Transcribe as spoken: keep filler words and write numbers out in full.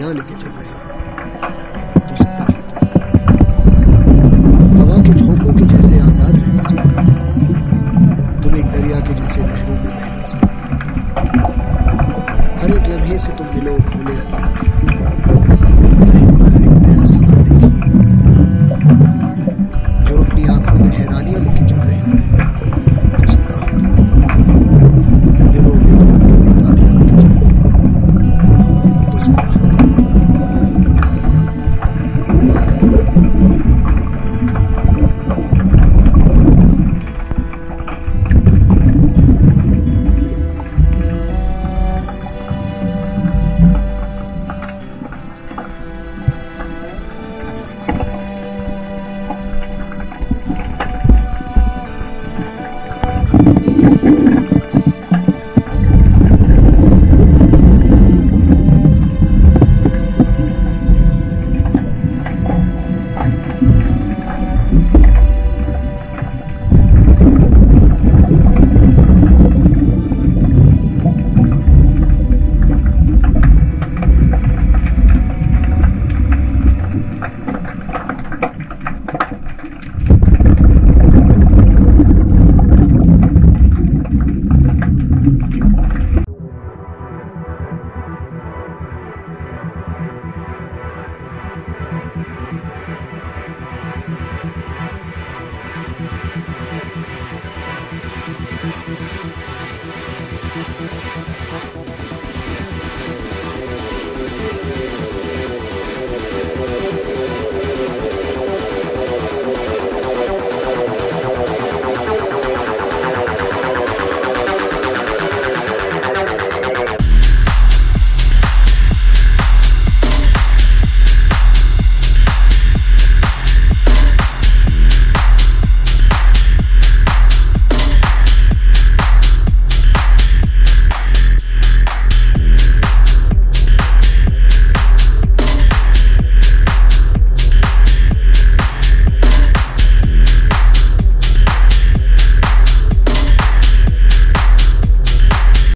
जहां लेके चल रहे हो तो जिंदा है तुम। हवा के झोंकों के जैसे आजाद रहने से तुम एक दरिया के जैसे लहरों में बहने से हर एक लम्हे से तुम मिलो खुले अपने